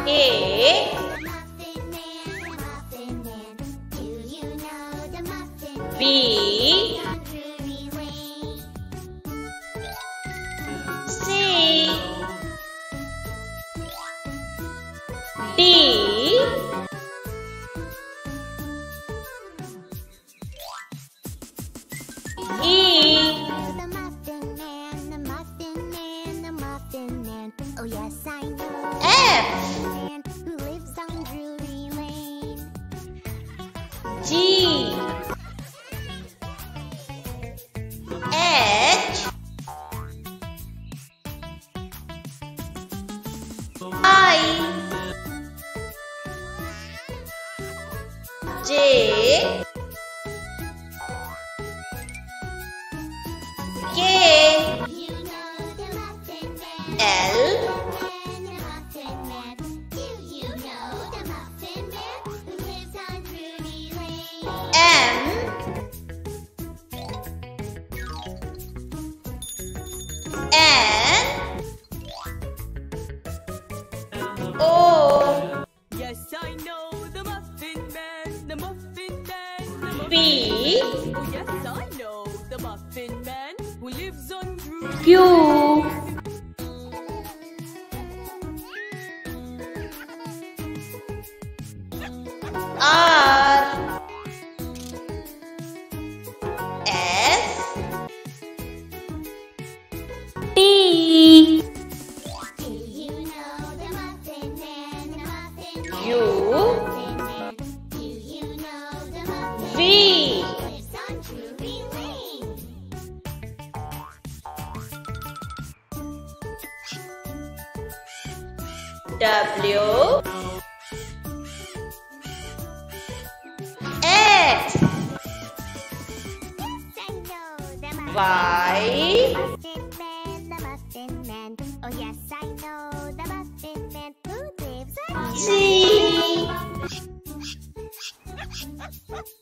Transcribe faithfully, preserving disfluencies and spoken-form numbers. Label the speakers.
Speaker 1: A B C D E F G H I J K L M N O
Speaker 2: Yes, I know the Muffin Man, the Muffin Man, the Muffin
Speaker 1: P
Speaker 2: Man. Oh, yes, I know the Muffin Man who lives on Drury
Speaker 1: Q R S T U V W X Y Z